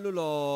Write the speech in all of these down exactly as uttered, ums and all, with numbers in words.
Hallo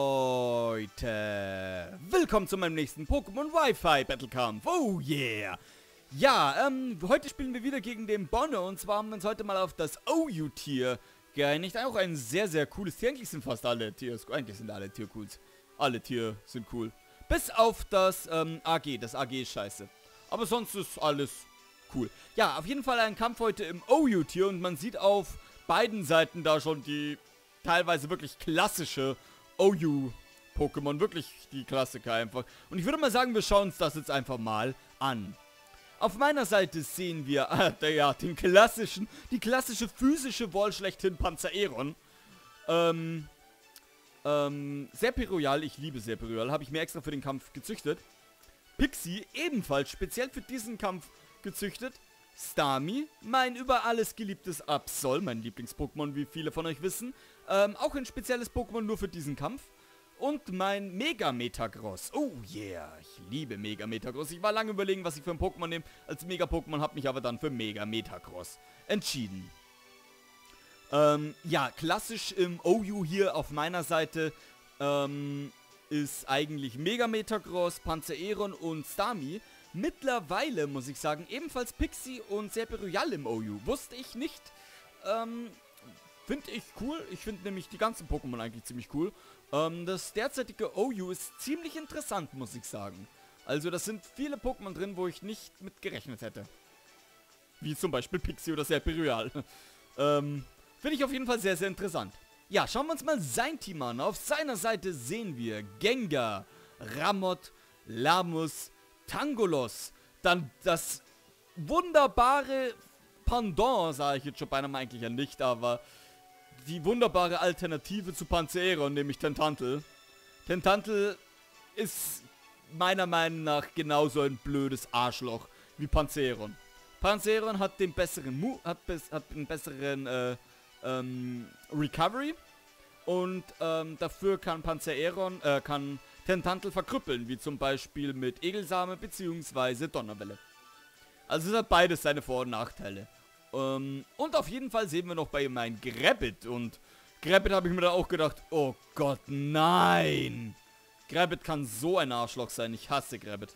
Leute, willkommen zu meinem nächsten Pokémon Wi-Fi Battlekampf, oh yeah. Ja, ähm, heute spielen wir wieder gegen den Bonne und zwar haben wir uns heute mal auf das O U-Tier geeinigt. Auch ein sehr, sehr cooles Tier, eigentlich sind fast alle Tiere, eigentlich sind alle Tiere cool. Alle Tiere sind cool. Bis auf das ähm, A G, das A G ist scheiße. Aber sonst ist alles cool. Ja, auf jeden Fall ein Kampf heute im O U-Tier und man sieht auf beiden Seiten da schon die teilweise wirklich klassische O U-Pokémon, wirklich die Klassiker einfach. Und ich würde mal sagen, wir schauen uns das jetzt einfach mal an. Auf meiner Seite sehen wir, äh, ja, den klassischen, die klassische physische Wall schlechthin Panzereron. Ähm, ähm, Serperial, ich liebe Serperial, habe ich mir extra für den Kampf gezüchtet. Pixie, ebenfalls speziell für diesen Kampf gezüchtet. Starmie, mein über alles geliebtes Absol, mein Lieblings-Pokémon, wie viele von euch wissen. Ähm, auch ein spezielles Pokémon nur für diesen Kampf. Und mein Mega Metagross. Oh yeah, ich liebe Mega Metagross. Ich war lange überlegen, was ich für ein Pokémon nehme. Als Mega-Pokémon habe mich aber dann für Mega Metagross entschieden. Ähm, ja, klassisch im O U hier auf meiner Seite ähm, ist eigentlich Mega Metagross, Panzereron und Starmie. Mittlerweile, muss ich sagen, ebenfalls Pixie und Serperial im O U. Wusste ich nicht. Ähm, finde ich cool. Ich finde nämlich die ganzen Pokémon eigentlich ziemlich cool. Ähm, das derzeitige O U ist ziemlich interessant, muss ich sagen. Also, das sind viele Pokémon drin, wo ich nicht mit gerechnet hätte. Wie zum Beispiel Pixie oder Serperial. ähm, finde ich auf jeden Fall sehr, sehr interessant. Ja, schauen wir uns mal sein Team an. Auf seiner Seite sehen wir Gengar, Ramott, Lamus, Tangolos, dann das wunderbare Pendant, sage ich jetzt schon beinahe eigentlich ja nicht, aber die wunderbare Alternative zu Panzereron, nämlich Tentantel. Tentantel ist meiner Meinung nach genauso ein blödes Arschloch wie Panzereron. Panzereron hat den besseren Mu hat, bes hat einen besseren äh, ähm, Recovery und ähm, dafür kann Panzereron, äh, kann Tentantel verkrüppeln, wie zum Beispiel mit Egelsame bzw. Donnerwelle. Also es hat beides seine Vor- und Nachteile. Ähm, und auf jeden Fall sehen wir noch bei meinem Grabbit. Und Grabbit habe ich mir da auch gedacht, oh Gott, nein. Grabbit kann so ein Arschloch sein, ich hasse Grabbit.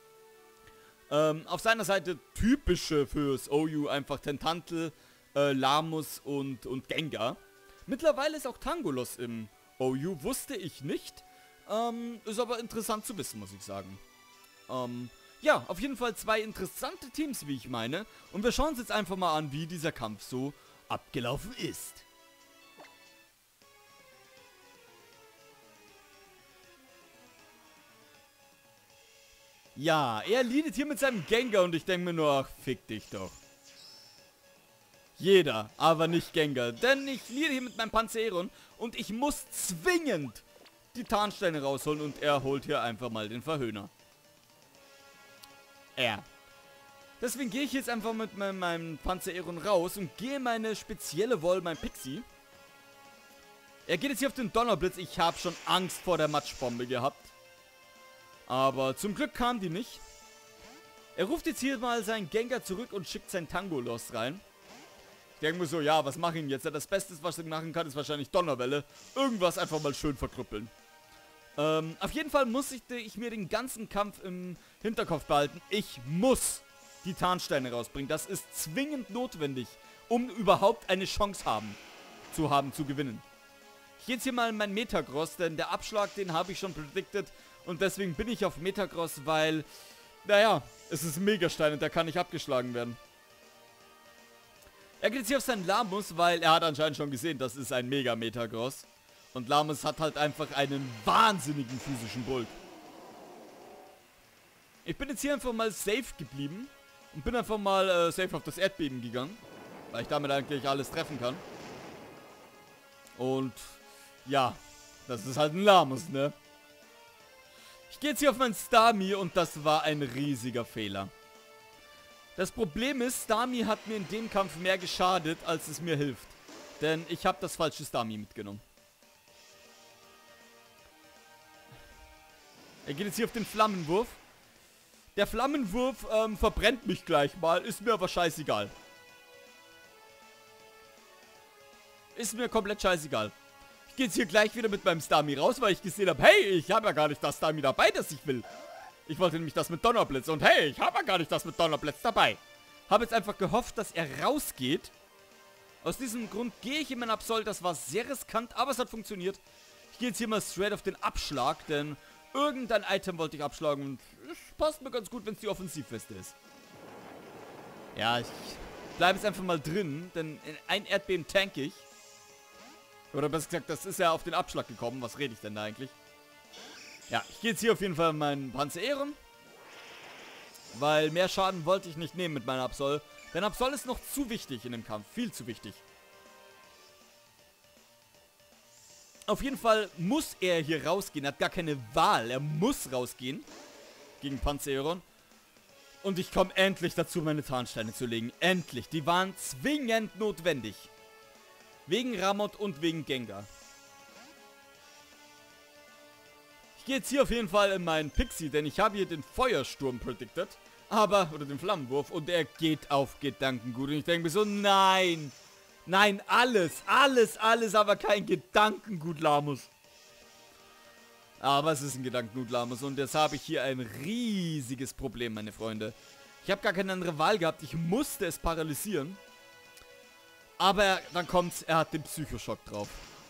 Ähm, auf seiner Seite typische fürs O U einfach Tentantel, äh, Lamus und, und Gengar. Mittlerweile ist auch Tangolos im O U, wusste ich nicht. Ähm, ist aber interessant zu wissen, muss ich sagen. Ähm, ja, auf jeden Fall zwei interessante Teams, wie ich meine. Und wir schauen uns jetzt einfach mal an, wie dieser Kampf so abgelaufen ist. Ja, er leadet hier mit seinem Gengar und ich denke mir nur, ach, fick dich doch. Jeder, aber nicht Gengar. Denn ich leade hier mit meinem Panzereron und ich muss zwingend die Tarnsteine rausholen und er holt hier einfach mal den Verhöhner. Er. Deswegen gehe ich jetzt einfach mit meinem, meinem Panzereron raus und gehe meine spezielle Wall, mein Pixie. Er geht jetzt hier auf den Donnerblitz. Ich habe schon Angst vor der Matschbombe gehabt. Aber zum Glück kam die nicht. Er ruft jetzt hier mal seinen Gengar zurück und schickt sein Tangolos rein. Ich denke mir so, ja, was mache ich jetzt? Ja, das Beste, was ich machen kann, ist wahrscheinlich Donnerwelle. Irgendwas einfach mal schön verkrüppeln. Ähm, auf jeden Fall muss ich, ich mir den ganzen Kampf im Hinterkopf behalten. Ich muss die Tarnsteine rausbringen. Das ist zwingend notwendig, um überhaupt eine Chance haben, zu haben, zu gewinnen. Ich gehe jetzt hier mal in mein Metagross, denn der Abschlag, den habe ich schon predicted. Und deswegen bin ich auf Metagross, weil, naja, es ist ein Megastein und der kann nicht abgeschlagen werden. Er geht jetzt hier auf seinen Lamus, weil er hat anscheinend schon gesehen, das ist ein Mega Metagross. Und Lamus hat halt einfach einen wahnsinnigen physischen Bulk. Ich bin jetzt hier einfach mal safe geblieben. Und bin einfach mal äh, safe auf das Erdbeben gegangen. Weil ich damit eigentlich alles treffen kann. Und ja, das ist halt ein Lamus, ne? Ich gehe jetzt hier auf meinen Starmie und das war ein riesiger Fehler. Das Problem ist, Starmie hat mir in dem Kampf mehr geschadet, als es mir hilft. Denn ich habe das falsche Starmie mitgenommen. Er geht jetzt hier auf den Flammenwurf. Der Flammenwurf ähm, verbrennt mich gleich mal. Ist mir aber scheißegal. Ist mir komplett scheißegal. Ich Ich gehe jetzt hier gleich wieder mit meinem Starmie raus, weil ich gesehen habe, hey, ich habe ja gar nicht das Starmie dabei, das ich will. Ich wollte nämlich das mit Donnerblitz. Und hey, ich habe ja gar nicht das mit Donnerblitz dabei. Habe jetzt einfach gehofft, dass er rausgeht. Aus diesem Grund gehe ich in mein Absol. Das war sehr riskant, aber es hat funktioniert. Ich gehe jetzt hier mal straight auf den Abschlag, denn irgendein Item wollte ich abschlagen. Und es passt mir ganz gut, wenn es die Offensivweste ist. Ja, ich bleibe jetzt einfach mal drin, denn ein Erdbeben tank ich. Oder besser gesagt, das ist ja auf den Abschlag gekommen. Was rede ich denn da eigentlich? Ja, ich gehe jetzt hier auf jeden Fall meinen Panzer Ehren. Weil mehr Schaden wollte ich nicht nehmen mit meiner Absol. Denn Absol ist noch zu wichtig in dem Kampf. Viel zu wichtig. Auf jeden Fall muss er hier rausgehen. Er hat gar keine Wahl. Er muss rausgehen. Gegen Panzer Ehren. Und ich komme endlich dazu, meine Tarnsteine zu legen. Endlich. Die waren zwingend notwendig. Wegen Ramot und wegen Gengar. Ich gehe jetzt hier auf jeden Fall in meinen Pixie, denn ich habe hier den Feuersturm predicted. Aber, oder den Flammenwurf, und er geht auf Gedankengut. Und ich denke mir so, nein. Nein, alles, alles, alles, aber kein Gedankengut, Lamus. Aber es ist ein Gedankengut, Lamus. Und jetzt habe ich hier ein riesiges Problem, meine Freunde. Ich habe gar keine andere Wahl gehabt. Ich musste es paralysieren. Aber dann kommt's, er hat den Psychoschock drauf.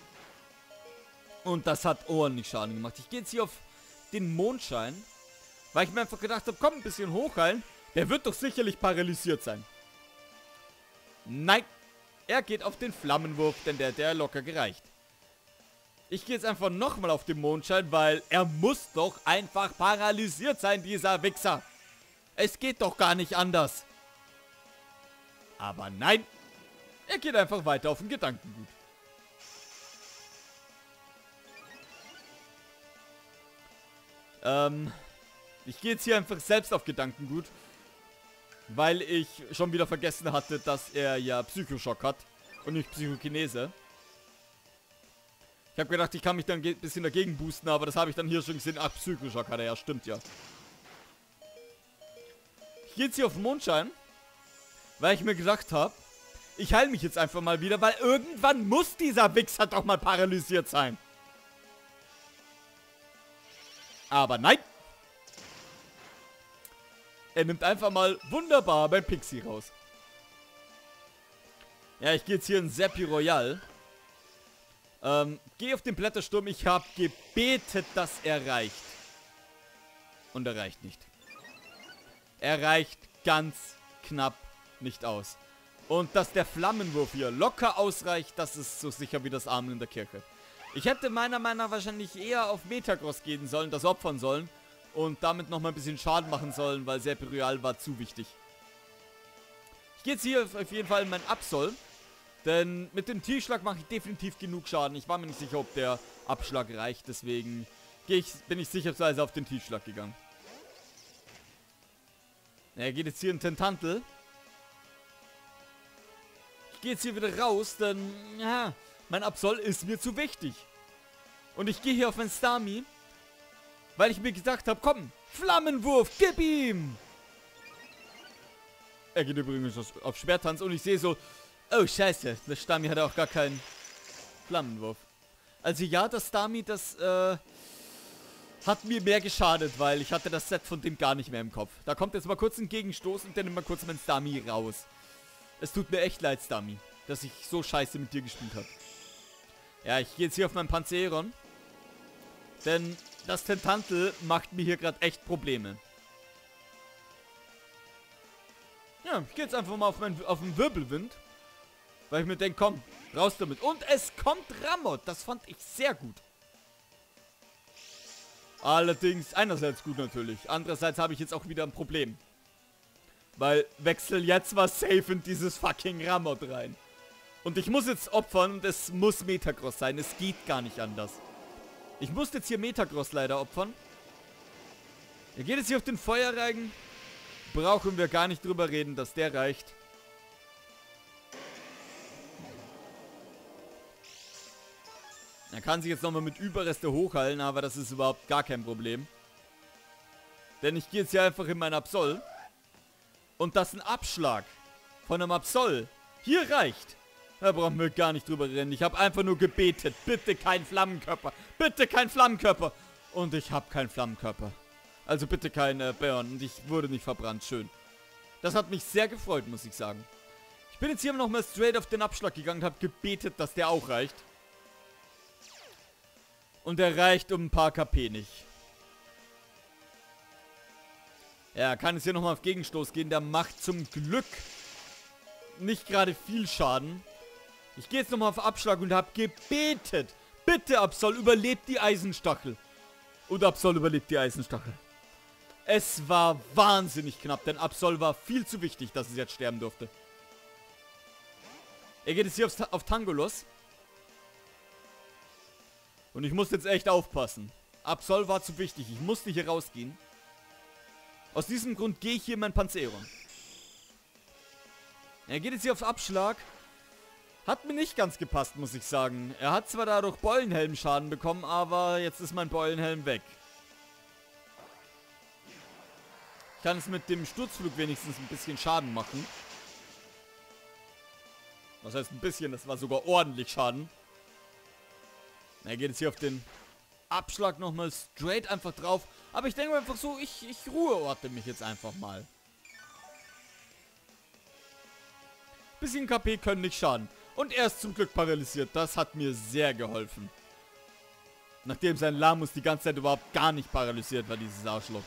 Und das hat ordentlich Schaden gemacht. Ich gehe jetzt hier auf den Mondschein. Weil ich mir einfach gedacht habe, komm, ein bisschen hochheilen. Der wird doch sicherlich paralysiert sein. Nein. Er geht auf den Flammenwurf, denn der hat der locker gereicht. Ich gehe jetzt einfach nochmal auf den Mondschein, weil er muss doch einfach paralysiert sein, dieser Wichser. Es geht doch gar nicht anders. Aber nein. Er geht einfach weiter auf den Gedankengut. Ähm, ich gehe jetzt hier einfach selbst auf Gedankengut. Weil ich schon wieder vergessen hatte, dass er ja Psychoschock hat. Und nicht Psychokinese. Ich habe gedacht, ich kann mich dann ein bisschen dagegen boosten, aber das habe ich dann hier schon gesehen. Ach, Psychoschock hat er ja, stimmt ja. Ich gehe jetzt hier auf den Mondschein. Weil ich mir gedacht habe, ich heile mich jetzt einfach mal wieder, weil irgendwann muss dieser Wichser doch mal paralysiert sein. Aber nein. Er nimmt einfach mal wunderbar beim Pixie raus. Ja, ich gehe jetzt hier in Seppi Royal. Ähm, gehe auf den Blättersturm. Ich habe gebetet, dass er reicht. Und er reicht nicht. Er reicht ganz knapp nicht aus. Und dass der Flammenwurf hier locker ausreicht, das ist so sicher wie das Amen in der Kirche. Ich hätte meiner Meinung nach wahrscheinlich eher auf Metagross gehen sollen, das opfern sollen. Und damit nochmal ein bisschen Schaden machen sollen, weil Seppi Royal war zu wichtig. Ich gehe jetzt hier auf jeden Fall in mein Absol. Denn mit dem Tiefschlag mache ich definitiv genug Schaden. Ich war mir nicht sicher, ob der Abschlag reicht. Deswegen gehe ich, bin ich sicherweise auf den Tiefschlag gegangen. Er geht jetzt hier in Tentantel. Ich gehe jetzt hier wieder raus, denn ja, mein Absol ist mir zu wichtig. Und ich gehe hier auf mein Starmie, weil ich mir gedacht habe, komm, Flammenwurf, gib ihm! Er geht übrigens auf Schwerttanz und ich sehe so, oh scheiße, das Starmie hat auch gar keinen Flammenwurf. Also ja, das Starmie, das äh, hat mir mehr geschadet, weil ich hatte das Set von dem gar nicht mehr im Kopf. Da kommt jetzt mal kurz ein Gegenstoß und dann nimmt mal kurz mein Starmie raus. Es tut mir echt leid, Starmie, dass ich so scheiße mit dir gespielt habe. Ja, ich gehe jetzt hier auf meinen Panzer Ehren. Denn das Tentantel macht mir hier gerade echt Probleme. Ja, ich gehe jetzt einfach mal auf, mein, auf den Wirbelwind. Weil ich mir denke, komm, raus damit. Und es kommt Ramot. Das fand ich sehr gut. Allerdings, einerseits gut natürlich. Andererseits habe ich jetzt auch wieder ein Problem. Weil wechsel jetzt was safe in dieses fucking Ramot rein. Und ich muss jetzt opfern und es muss Metagross sein. Es geht gar nicht anders. Ich muss jetzt hier Metagross leider opfern. Er geht jetzt hier auf den Feuerregen. Brauchen wir gar nicht drüber reden, dass der reicht. Er kann sich jetzt nochmal mit Überreste hochheilen, aber das ist überhaupt gar kein Problem. Denn ich gehe jetzt hier einfach in mein Absol. Und dass ein Abschlag von einem Absol hier reicht, Da brauchen wir gar nicht drüber reden. Ich habe einfach nur gebetet. Bitte kein Flammenkörper. Bitte kein Flammenkörper. Und ich habe keinen Flammenkörper. Also bitte kein äh, Burn. Und ich wurde nicht verbrannt. Schön. Das hat mich sehr gefreut, muss ich sagen. Ich bin jetzt hier nochmal straight auf den Abschlag gegangen und habe gebetet, dass der auch reicht. Und der reicht um ein paar K P nicht. Ja, kann es hier nochmal auf Gegenstoß gehen. Der macht zum Glück nicht gerade viel Schaden. Ich gehe jetzt nochmal auf Abschlag und habe gebetet. Bitte, Absol, überlebt die Eisenstachel. Und Absol überlebt die Eisenstachel. Es war wahnsinnig knapp, denn Absol war viel zu wichtig, dass es jetzt sterben durfte. Er geht jetzt hier aufs, auf Tangolos. Und ich muss jetzt echt aufpassen. Absol war zu wichtig. Ich musste hier rausgehen. Aus diesem Grund gehe ich hier in mein Panzeron. Er geht jetzt hier auf Abschlag. Hat mir nicht ganz gepasst, muss ich sagen. Er hat zwar dadurch Beulenhelm-Schaden bekommen, aber jetzt ist mein Beulenhelm weg. Ich kann es mit dem Sturzflug wenigstens ein bisschen Schaden machen. Was heißt ein bisschen? Das war sogar ordentlich Schaden. Er geht jetzt hier auf den Abschlag nochmal straight einfach drauf. Aber ich denke einfach so, ich, ich ruheorte mich jetzt einfach mal. Bisschen K P können nicht schaden. Und er ist zum Glück paralysiert. Das hat mir sehr geholfen. Nachdem sein Lamus die ganze Zeit überhaupt gar nicht paralysiert war, dieses Arschloch.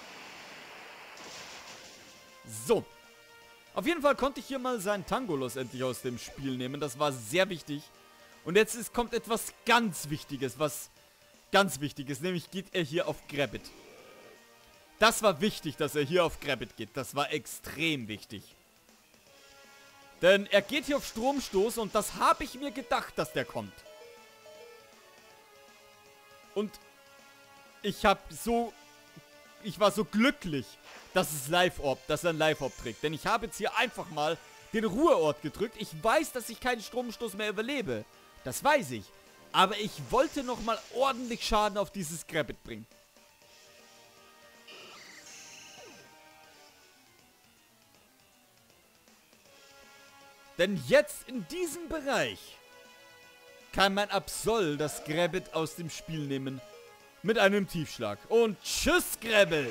So. Auf jeden Fall konnte ich hier mal seinen Tangolos endlich aus dem Spiel nehmen. Das war sehr wichtig. Und jetzt ist, kommt etwas ganz Wichtiges, was ganz wichtig ist. Nämlich geht er hier auf Grabbit. Das war wichtig, dass er hier auf Grabbit geht. Das war extrem wichtig. Denn er geht hier auf Stromstoß und das habe ich mir gedacht, dass der kommt. Und ich habe so... Ich war so glücklich, dass es Live-Orb, dass er ein Live-Orb trägt. Denn ich habe jetzt hier einfach mal den Ruheort gedrückt. Ich weiß, dass ich keinen Stromstoß mehr überlebe. Das weiß ich. Aber ich wollte nochmal ordentlich Schaden auf dieses Grabbit bringen. Denn jetzt in diesem Bereich kann mein Absol das Grabbit aus dem Spiel nehmen. Mit einem Tiefschlag. Und tschüss, Grabbit!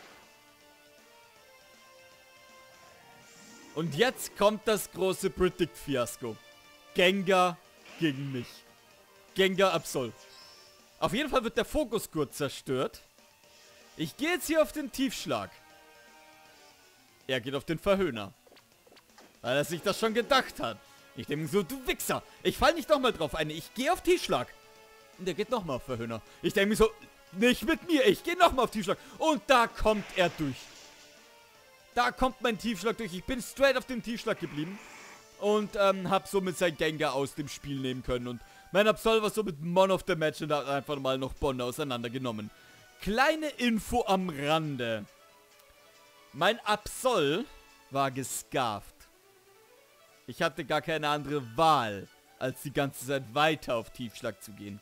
Und jetzt kommt das große Predict-Fiasko. Gengar gegen mich. Gengar Absol. Auf jeden Fall wird der Fokusgurt zerstört. Ich gehe jetzt hier auf den Tiefschlag. Er geht auf den Verhöhner. Weil er sich das schon gedacht hat. Ich denke so, du Wichser. Ich fall nicht nochmal drauf ein. Ich gehe auf Tiefschlag. Und der geht nochmal auf Verhöhner. Ich denke mir so, nicht mit mir. Ich gehe nochmal auf Tiefschlag. Und da kommt er durch. Da kommt mein Tiefschlag durch. Ich bin straight auf dem Tiefschlag geblieben. Und ähm, hab somit sein Gengar aus dem Spiel nehmen können. Und mein Absol war somit Mon of the Match und hat einfach mal noch Bonne auseinandergenommen. Kleine Info am Rande. Mein Absol war gescarft. Ich hatte gar keine andere Wahl, als die ganze Zeit weiter auf Tiefschlag zu gehen.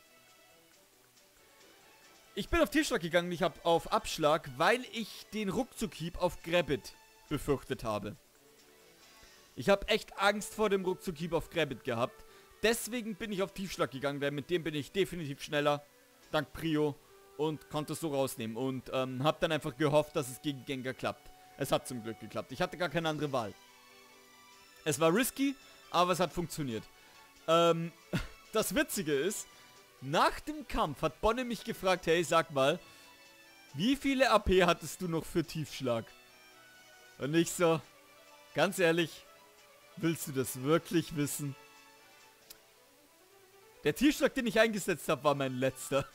Ich bin auf Tiefschlag gegangen, ich habe auf Abschlag, weil ich den Ruckzuck-Hieb auf Grabbit befürchtet habe. Ich habe echt Angst vor dem Ruckzuck-Hieb auf Grabbit gehabt. Deswegen bin ich auf Tiefschlag gegangen, denn mit dem bin ich definitiv schneller, dank Prio, und konnte es so rausnehmen. Und ähm, habe dann einfach gehofft, dass es gegen Gengar klappt. Es hat zum Glück geklappt. Ich hatte gar keine andere Wahl. Es war risky, aber es hat funktioniert. Ähm, das Witzige ist, nach dem Kampf hat Bonne mich gefragt, hey, sag mal, wie viele A P hattest du noch für Tiefschlag? Und ich so, ganz ehrlich, willst du das wirklich wissen? Der Tiefschlag, den ich eingesetzt habe, war mein letzter.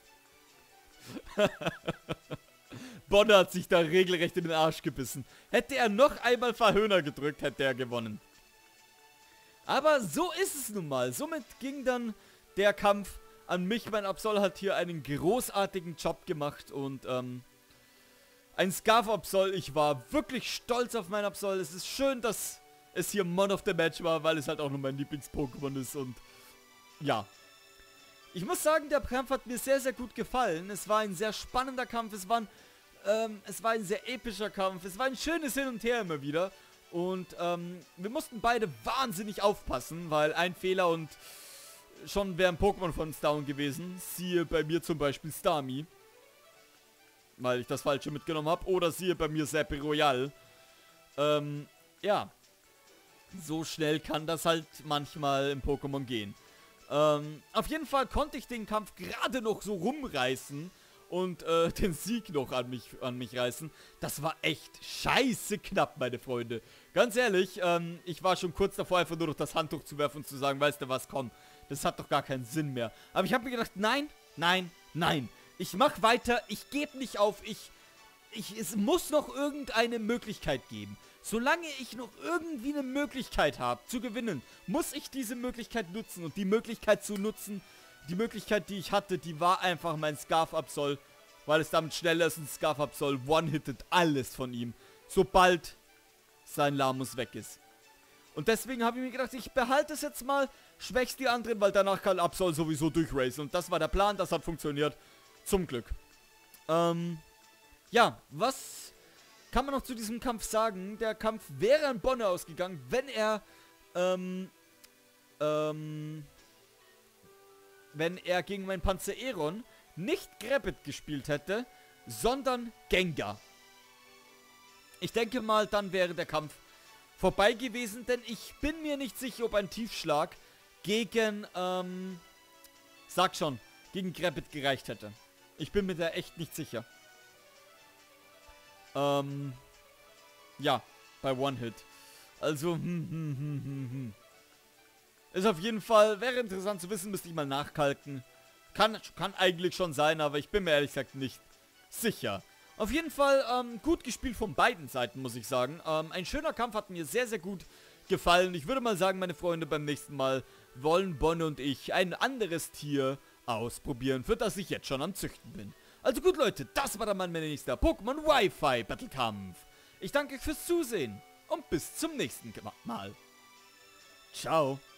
Bonne hat sich da regelrecht in den Arsch gebissen. Hätte er noch einmal Verhöhner gedrückt, hätte er gewonnen. Aber so ist es nun mal. Somit ging dann der Kampf an mich. Mein Absol hat hier einen großartigen Job gemacht und ähm, ein Scarf-Absol. Ich war wirklich stolz auf meinen Absol. Es ist schön, dass es hier Mon of the Match war, weil es halt auch noch mein Lieblings-Pokémon ist und ja. Ich muss sagen, der Kampf hat mir sehr, sehr gut gefallen. Es war ein sehr spannender Kampf. Es war ein, ähm, es war ein sehr epischer Kampf. Es war ein schönes Hin und Her immer wieder. Und ähm, wir mussten beide wahnsinnig aufpassen, weil ein Fehler und schon wäre ein Pokémon von uns down gewesen. Siehe bei mir zum Beispiel Starmie, weil ich das Falsche mitgenommen habe. Oder siehe bei mir Serpe Royal. Ähm, ja. So schnell kann das halt manchmal im Pokémon gehen. Ähm, auf jeden Fall konnte ich den Kampf gerade noch so rumreißen und äh, den Sieg noch an mich, an mich reißen. Das war echt scheiße knapp, meine Freunde. Ganz ehrlich, ähm, ich war schon kurz davor, einfach nur noch das Handtuch zu werfen und zu sagen, weißt du was, komm, das hat doch gar keinen Sinn mehr. Aber ich habe mir gedacht, nein, nein, nein. Ich mach weiter, ich gebe nicht auf, ich, ich, es muss noch irgendeine Möglichkeit geben. Solange ich noch irgendwie eine Möglichkeit habe zu gewinnen, muss ich diese Möglichkeit nutzen. Und die Möglichkeit zu nutzen, die Möglichkeit, die ich hatte, die war einfach mein Scarf-Absol. Weil es damit schneller ist, ein Scarf-Absol one-hittet alles von ihm. Sobald sein Lamus weg ist. Und deswegen habe ich mir gedacht, ich behalte es jetzt mal, schwächst die anderen, weil danach kann Absol sowieso durchracen. Und das war der Plan, das hat funktioniert. Zum Glück. Ähm, ja, was kann man noch zu diesem Kampf sagen? Der Kampf wäre an Bonne ausgegangen, wenn er, ähm, ähm, wenn er gegen meinen Panzereron nicht Grabbit gespielt hätte, sondern Gengar. Ich denke mal, dann wäre der Kampf vorbei gewesen, denn ich bin mir nicht sicher, ob ein Tiefschlag gegen, ähm, sag schon, gegen Grabbit gereicht hätte. Ich bin mir da echt nicht sicher. Ähm, ja, bei One-Hit. Also, hm, hm, hm, hm, hm. Ist auf jeden Fall, wäre interessant zu wissen, müsste ich mal nachkalken. Kann, kann eigentlich schon sein, aber ich bin mir ehrlich gesagt nicht sicher. Auf jeden Fall, ähm, gut gespielt von beiden Seiten, muss ich sagen. Ähm, ein schöner Kampf hat mir sehr, sehr gut gefallen. Ich würde mal sagen, meine Freunde, beim nächsten Mal wollen Bonne und ich ein anderes Tier ausprobieren, für das ich jetzt schon am Züchten bin. Also gut, Leute, das war dann mein nächster Pokémon Wi-Fi Battlekampf. Ich danke euch fürs Zusehen und bis zum nächsten Mal. Ciao.